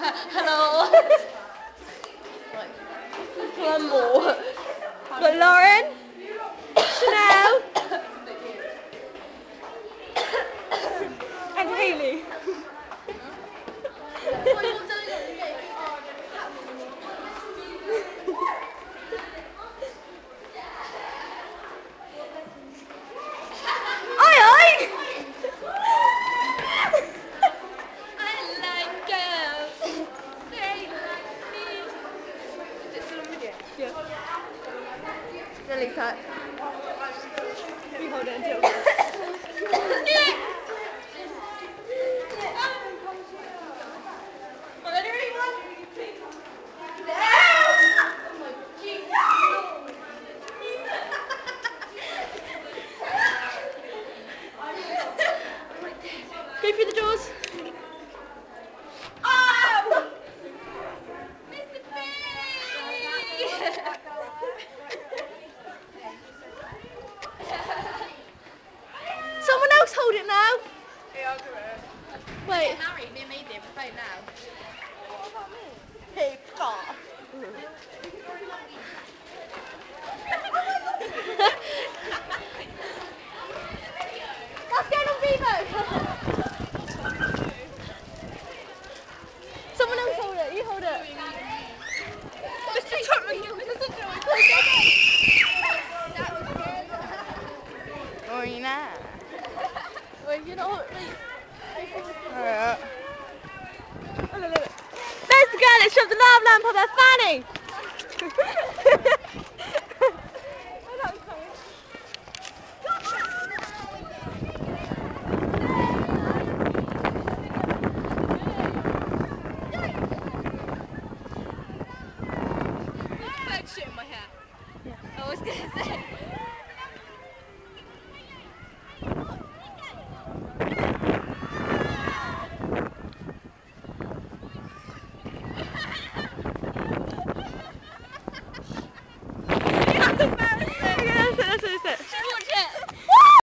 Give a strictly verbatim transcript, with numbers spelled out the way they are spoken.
Hello. One more. Got Lauren, Chanel, and Haley. Nelly's hat. We hold it until. Go through the doors. Oh! Mister B! Someone else hold it now. Yeah, I'll do it. Wait. Get married, me and me did. We're phone now. What about me? Hey, God. What's going on, Vivo? Someone else hold it. You hold it. Mister Chapman, you Oh, you're not. Wait, you're not. Alright. Oh, look, look. There's the girl that shoved the lava lamp up her fanny. Shit in my hair. Yeah. I was gonna say.